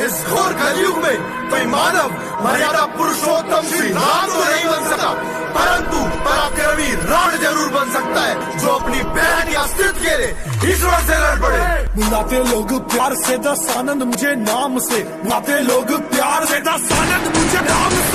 इस घोर कलयुग में कोई मानव मर्यादा पुरुषोत्तम श्री राम तो नहीं बन सकता, परंतु पराक्रमी रावण जरूर बन सकता है, जो अपनी बहन या अस्तित्व के लिए ईश्वर से लड़ पड़े। बुलाते लोग प्यार से दस आनंद मुझे नाम से, बुलाते लोग प्यार से दस आनंद मुझे नाम से।